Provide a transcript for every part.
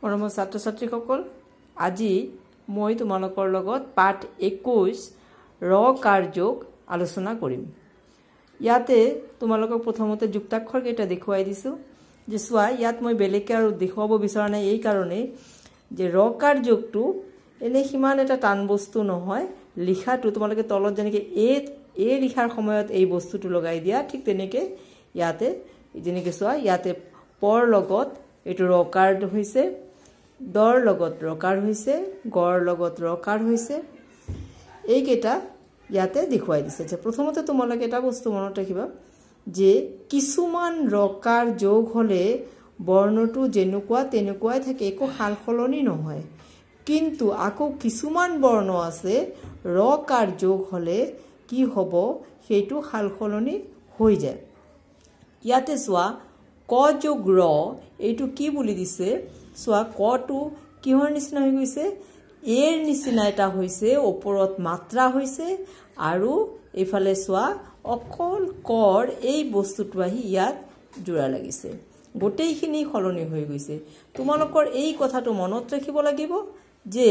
মৰমৰ ছাত্ৰ ছাত্ৰীসকল, আজি মই তোমালোকৰ লগত পাঠ 21 ৰ কাৰ্যক আলোচনা কৰিম। ইয়াতে তোমালোকক প্ৰথমতে যুক্তাক্ষৰ কেইটা দেখুৱাই দিছো যে চোৱা, ইয়াত মই বেলেগকে আৰু দেখুৱাব বিচৰা নাই এই কাৰণে যে ৰ কাৰ্যকটো এনে সিমান এটা টান বস্তু নহয়। লিখাটো তোমালোকে তলত যেনেকৈ এ লিখাৰ সময়ত এই বস্তুটো লগাই দিয়া, ঠিক তেনেকৈ ইয়াতে যেনেকৈ চোৱা, ইয়াতে পৰ লগত এইটো ৰকাৰ হৈছে, দৰ লগত ৰকাৰ হৈছে, গড় লগত ৰকাৰ হৈছে, এইকেইটা ইয়াতে দেখুৱাই দিছে। প্ৰথমতে তোমালোকে এটা বস্তু মনত ৰাখিবা যে কিছুমান ৰকাৰ যোগ হ'লে বৰ্ণটো যেনেকুৱা তেনেকুৱাই থাকে, একো সাল সলনি নহয়। কিন্তু আকৌ কিছুমান বৰ্ণ আছে ৰকাৰ যোগ হ'লে কি হ'ব, সেইটো সাল সলনি হৈ যায়। ইয়াতে চোৱা, ক যোগ ৰ, এইটো কি বুলি দিছে চোৱা, কটো কিহৰ নিচিনা হৈ গৈছে, এৰ নিচিনা এটা হৈছে, ওপৰত মাত্ৰা হৈছে, আৰু এইফালে চোৱা অকল কৰ এই বস্তুটো আহি ইয়াত জোৰা লাগিছে, গোটেইখিনি সলনি হৈ গৈছে। তোমালোকৰ এই কথাটো মনত ৰাখিব লাগিব যে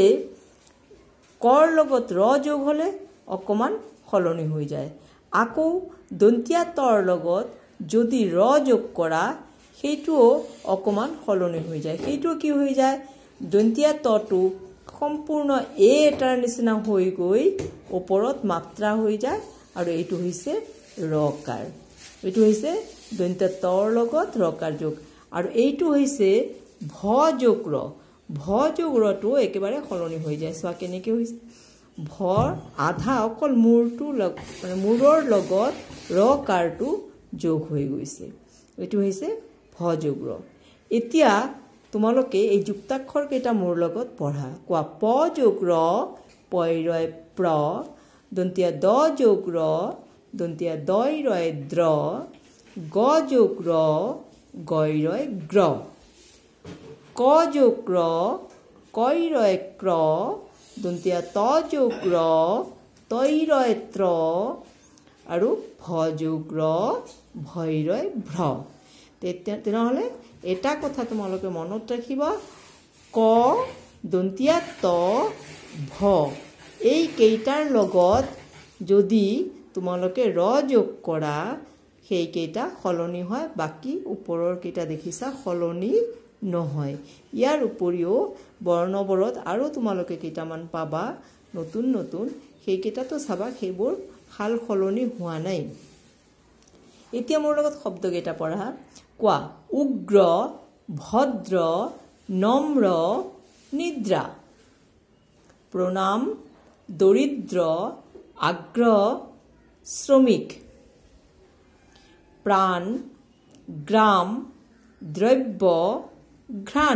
কৰ লগত ৰ যোগ হ'লে অকণমান সলনি হৈ যায়। আকৌ দন্তীয়া তৰ লগত যদি ৰ যোগ কৰা, সেইটোও অকণমান সলনি হৈ যায়। সেইটো কি হৈ যায়, দন্তীয়া তটো সম্পূৰ্ণ এটাৰ নিচিনা হৈ গৈ ওপৰত মাত্ৰা হৈ যায়, আৰু এইটো হৈছে ৰকাৰ। এইটো হৈছে দন্তীয়া তৰ লগত ৰকাৰ যোগ। আৰু এইটো হৈছে ভ যোগ ৰ। ভ যোগ ৰটো একেবাৰে সলনি হৈ যায়। চোৱা কেনেকৈ হৈছে, ভৰ আধা অকল মূৰটো মানে মূৰৰ লগত ৰকাৰটো যোগ হৈ গৈছে। এইটো হৈছে ভ যোগ ৰ। এতিয়া তোমালোকে এই যুক্তাক্ষৰ কেইটা মোৰ লগত পঢ়া। কোৱা, প যোগ ৰ, পই ৰয় প্ৰ, দন্তীয়া দ যোগ ৰ, দন্তীয়া দই ৰয় দ্ৰ, গ যোগ ৰ, গই ৰয় গ্ৰ, ক যোগ ৰ, কৈ ৰয় ক্ৰ, দন্তীয়া ত যোগ ৰ, তই ৰয় ত্ৰ, আৰু ভ যোগ ৰ, ভই ৰয় ভ্ৰ। তেনেহ'লে এটা কথা তোমালোকে মনত ৰাখিবা, ক, দন্তীয়া ত, ভ, এই কেইটাৰ লগত যদি তোমালোকে ৰ যোগ কৰা, সেইকেইটা সলনি হয়, বাকী ওপৰৰ কেইটা দেখিছা সলনি নহয়। ইয়াৰ উপৰিও বৰ্ণবোৰত আৰু তোমালোকে কেইটামান পাবা নতুন নতুন, সেইকেইটাতো চাবা সেইবোৰ সাল সলনি হোৱা নাই। এতিয়া মোৰ লগত শব্দকেইটা পঢ়া। কোৱা, উগ্ৰ, ভদ্ৰ, নম্ৰ, নিদ্ৰা, প্ৰণাম, দৰিদ্ৰ, আগ্ৰহ, শ্ৰমিক, প্ৰাণ, গ্ৰাম, দ্ৰব্য, ঘ্ৰাণ,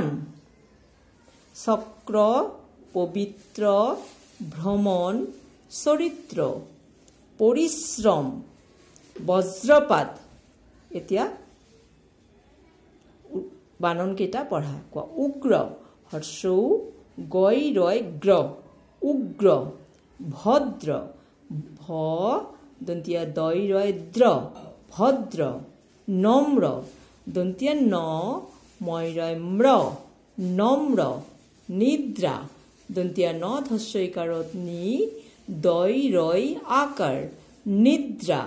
চক্ৰ, পবিত্ৰ, ভ্ৰমণ, চৰিত্ৰ, পৰিশ্ৰম, বজ্ৰপাত। এতিয়া বাননকেইটা পঢ়া। কোৱা, উগ্ৰ, হৰ্ষৌ গৈ ৰয় গ্ৰ, উগ্ৰ, ভদ্ৰ, ভ দন্তীয়া দই ৰয় দ্ৰ, ভদ্ৰ, নম্ৰ, দন্তীয়া ন মই ৰয় ম্ৰ, নম্ৰ, নিদ্ৰা, দন্তীয়া ন ধস্যইকাৰত নি, দই ৰয় আকাৰ, নিদ্ৰা,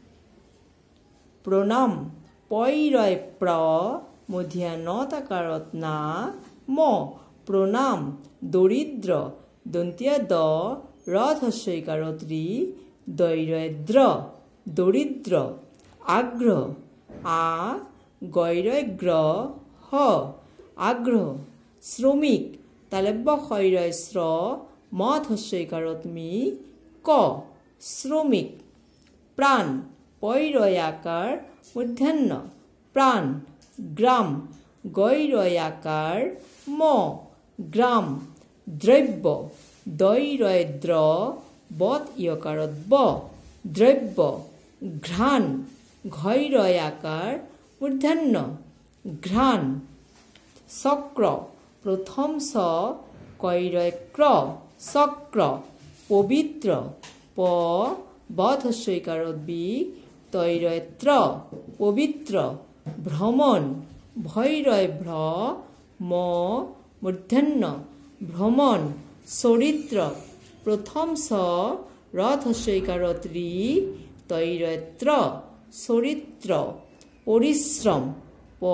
প্ৰণাম, পই ৰয় প্ৰ, মধ্যা ন তাকাৰত না, ম, প্ৰণাম, দৰিদ্ৰ, দন্তীয়া দ, ৰ ধস্যইকাৰত ৰি, দই ৰয় দ্ৰ, দৰিদ্ৰ, আগ্ৰহ, আ, গৈ ৰয় গ্ৰ, হ, আগ্ৰহ, শ্ৰমিক, তালব্য ক্ষয় ৰয় শ্ৰ, ম ধস্যইকাৰত মি, ক, শ্ৰমিক, প্ৰাণ, পই ৰয় আকাৰ, মূৰ্ধন্য, প্ৰাণ, গ্ৰাম, গৈ ৰয় আকাৰ, ম, গ্ৰাম, দ্ৰব্য, দই ৰয় দ্ৰ, বত ইয়কাৰত ব, দ্ৰব্য, ঘ্ৰাণ, ঘই ৰয় আকাৰ, মূৰ্ধন্য, ঘ্ৰাণ, চক্ৰ, প্ৰথম চ, কৈ ৰয় ক্ৰ, চক্ৰ, পবিত্ৰ, প, ব ধস্যইকাৰত বি, তই ৰয় ত্ৰ, পবিত্ৰ, ভ্ৰমণ, ভৈ ৰয় ভ্ৰ, ম, মূৰ্ধন্য ভ্ৰমণ চৰিত্ৰ প্ৰথম স ৰথস্যইকাৰত ৰি তৈৰত্ৰ চৰিত্ৰ পৰিশ্ৰম প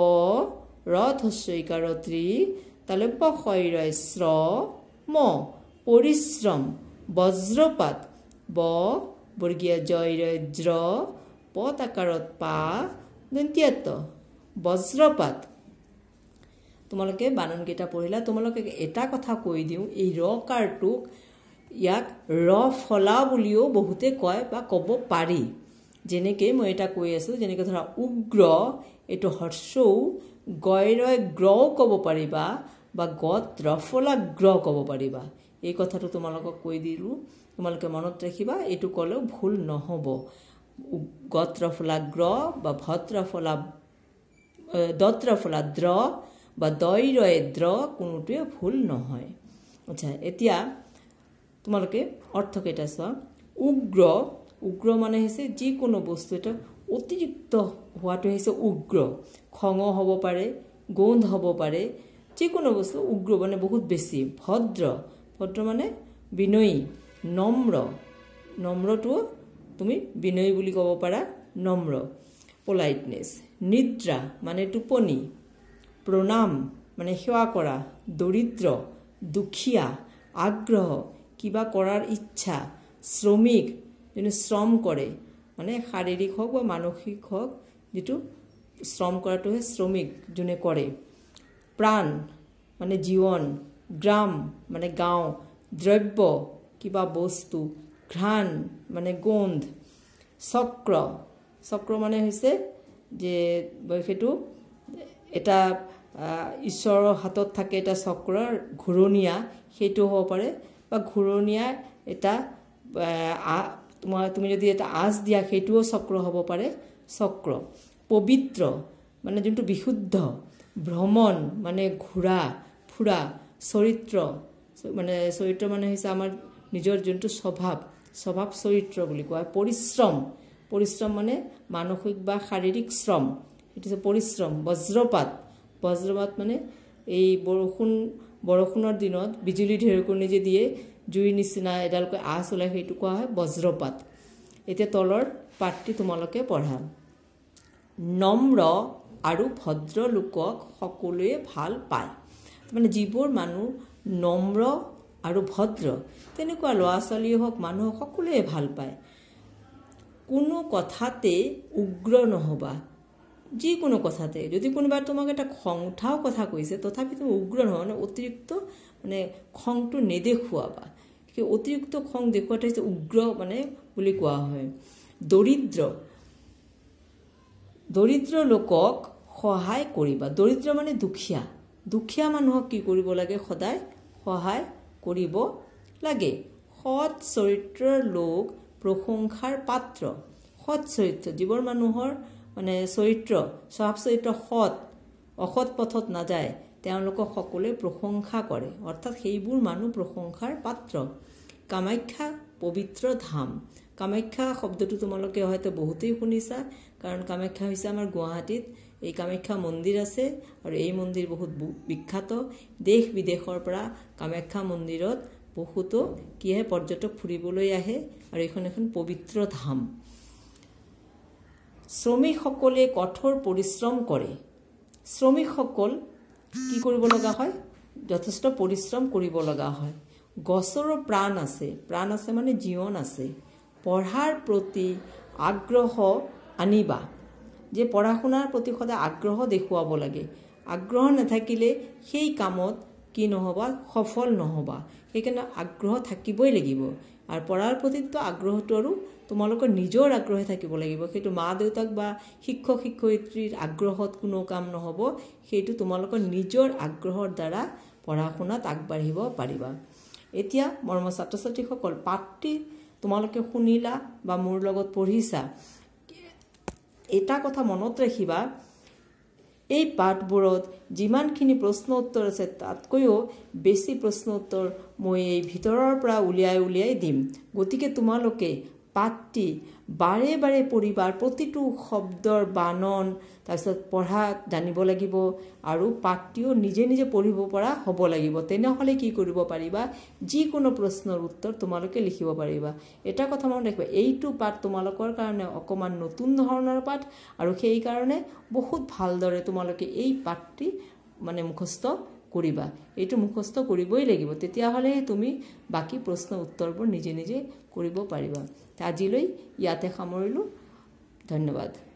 ৰথস্যইকাৰত ৰি তালব্য শৈৰয় শ্ৰ ম পৰিশ্ৰম বজ্ৰপাত ব বৰ্গীয় জয়ৰজ্ৰ পতাকাৰত পা দন্ত্যাত বজ্ৰপাত তোমালোকে বানানকেইটা পঢ়িলা তোমালোকে এটা কথা কৈ দিওঁ এই ৰ কাৰটোক ইয়াক ৰ ফলা বুলিও বহুতে কয় বা ক'ব পাৰি যেনেকে মই এটা কৈ আছো যেনেকে ধৰা উগ্ৰ এটো হৰ্ষৌ গয়ৰয় গ্ৰ ক'ব পাৰিবা বা গত ৰফলা গ্ৰ ক'ব পাৰিবা এই কথাটো তোমালোকক কৈ দিলো তোমালোকে মনত ৰাখিবা এটো ক'লেও ভুল নহব গত ৰফলা গ্ৰ বা ভদ্ৰফলা দত্ৰফলা দ্ৰ বা দৈৰয় দ্ৰ কোনোটোৱে ভুল নহয় আচ্ছা এতিয়া তোমালোকে অৰ্থ কেইটা চোৱা উগ্ৰ উগ্ৰ মানে হৈছে যিকোনো বস্তু এটা অতিৰিক্ত হোৱাটো হৈছে উগ্ৰ খং হ'ব পাৰে গোন্ধ হ'ব পাৰে যিকোনো বস্তু উগ্ৰ মানে বহুত বেছি ভদ্ৰ ভদ্ৰ মানে বিনয়ী নম্ৰ নম্ৰটো তুমি বিনয়ী বুলি ক'ব পাৰা নম্ৰ পোলাইটনেছ নিদ্ৰা মানে টোপনি প্ৰণাম মানে সেৱা কৰা দৰিদ্ৰ দুখীয়া আগ্ৰহ কিবা কৰাৰ ইচ্ছা শ্ৰমিক যোনে শ্ৰম কৰে মানে শাৰীৰিক হওক বা মানসিক হওক যেটো শ্ৰম কৰাটোহে শ্ৰমিক যোনে কৰে প্ৰাণ মানে জীৱন গ্ৰাম মানে গাঁও দ্ৰব্য কিবা বস্তু ঘ্ৰাণ মানে গোন্ধ চক্ৰ চক্ৰ মানে হৈছে যে সেইটো এটা ঈশ্বৰৰ হাতত থাকে এটা চক্ৰৰ ঘূৰণীয়া সেইটো হ'ব পাৰে বা ঘূৰণীয়া এটা তুমি যদি এটা আঁচ দিয়া সেইটোও চক্ৰ হ'ব পাৰে চক্ৰ পবিত্ৰ মানে যোনটো বিশুদ্ধ ভ্ৰমণ মানে ঘূৰা ফুৰা চৰিত্ৰ মানে হৈছে আমাৰ নিজৰ যোনটো স্বভাৱ চৰিত্ৰ বুলি কোৱা পৰিশ্ৰম পৰিশ্ৰম মানে মানসিক বা শাৰীৰিক শ্ৰম সেইটো হৈছে পৰিশ্ৰম বজ্ৰপাত মানে এই বৰষুণৰ দিনত বিজুলী ঢেৰেকণি যে দিয়ে জুই নিচিনা এডালকৈ আঁচ ওলাই সেইটো কোৱা হয় বজ্ৰপাত এতিয়া তলৰ পাঠটি তোমালোকে পঢ়া নম্ৰ আৰু ভদ্ৰ লোকক সকলোৱে ভাল পায় মানে যিবোৰ মানুহ নম্ৰ আৰু ভদ্ৰ তেনেকুৱা ল'ৰা ছোৱালী হওক মানুহ সকলোৱে ভাল পায় কোনো কথাতে উগ্ৰ নহবা যিকোনো কথাতে যদি কোনোবা তোমাক এটা খং উঠাও কথা কৈছে তথাপি তুমি উগ্ৰ নহয় মানে অতিৰিক্ত মানে খংটো নেদেখুৱাবা কি অতিৰিক্ত খং দেখুৱাটো হৈছে উগ্ৰ মানে বুলি কোৱা হয় দৰিদ্ৰ লোকক সহায় কৰিবা দৰিদ্ৰ মানে দুখীয়া মানুহক কি কৰিব লাগে সদায় সহায় কৰিব লাগে সৎ চৰিত্ৰৰ লোক প্ৰশংসাৰ পাত্ৰ সৎ চৰিত্ৰ যিবোৰ মানুহৰ মানে চৰিত্ৰ স্বভাৱ চৰিত্ৰ সৎ অসৎ পথত নাযায় তেওঁলোকক সকলোৱে প্ৰশংসা কৰে অৰ্থাৎ সেইবোৰ মানুহ প্ৰশংসাৰ পাত্ৰ কামাখ্যা পবিত্ৰ ধাম কামাখ্যা শব্দটো তোমালোকে হয়তো বহুতেই শুনিছা কাৰণ কামাখ্যা হৈছে আমাৰ গুৱাহাটীত এই কামাখ্যা মন্দিৰ আছে আৰু এই মন্দিৰ বহুত বিখ্যাত দেশ বিদেশৰ পৰা কামাখ্যা মন্দিৰত বহুতো কিহে পৰ্যটক ফুৰিবলৈ আহে আৰু এইখন এখন পবিত্ৰ ধাম শ্ৰমিকসকলে কঠোৰ পৰিশ্ৰম কৰে শ্ৰমিকসকল কি কৰিব লগা হয় যথেষ্ট পৰিশ্ৰম কৰিব লগা হয় গছৰো প্ৰাণ আছে মানে জীৱন আছে পঢ়াৰ প্ৰতি আগ্ৰহ আনিবা যে পঢ়া শুনাৰ প্ৰতি সদায় আগ্ৰহ দেখুৱাব লাগে আগ্ৰহ নাথাকিলে সেই কামত কি নহবা সফল নহবা সেইকাৰণে আগ্ৰহ থাকিবই লাগিব আৰু পঢ়াৰ প্ৰতিটো আগ্ৰহটো আৰু তোমালোকৰ নিজৰ আগ্ৰহে থাকিব লাগিব সেইটো মা দেউতাক বা শিক্ষক শিক্ষয়িত্ৰীৰ আগ্ৰহত কোনো কাম নহব সেইটো তোমালোকৰ নিজৰ আগ্ৰহৰ দ্বাৰা পঢ়া শুনাত আগবাঢ়িব পাৰিবা এতিয়া মৰম ছাত্ৰ ছাত্ৰীসকল পাঠটি তোমালোকে শুনিলা বা মোৰ লগত পঢ়িছা এটা কথা মনত ৰাখিবা এই পাঠবোৰত যিমানখিনি প্ৰশ্ন উত্তৰ আছে তাতকৈও বেছি প্ৰশ্ন উত্তৰ মই এই ভিতৰৰ পৰা উলিয়াই দিম গতিকে তোমালোকে পাঠটি বাৰে বাৰে পঢ়িবা প্ৰতিটো শব্দৰ বানন তাৰপিছত পঢ়া জানিব লাগিব আৰু পাঠটিও নিজে নিজে পঢ়িব পৰা হ'ব লাগিব তেনেহ'লে কি কৰিব পাৰিবা যিকোনো প্ৰশ্নৰ উত্তৰ তোমালোকে লিখিব পাৰিবা এটা কথা মনত ৰাখিবা এইটো পাঠ তোমালোকৰ কাৰণে অকমান নতুন ধৰণৰ পাঠ আৰু সেই কাৰণে বহুত ভালদৰে তোমালোকে এই পাঠটি মানে মুখস্থ কৰিবা এইটো মুখস্থ কৰিবই লাগিব তেতিয়াহ'লে তুমি বাকি প্ৰশ্ন উত্তৰবোৰ নিজে নিজে কৰিব পাৰিবা আজিলৈ ইয়াতে সামৰিলো ধন্যবাদ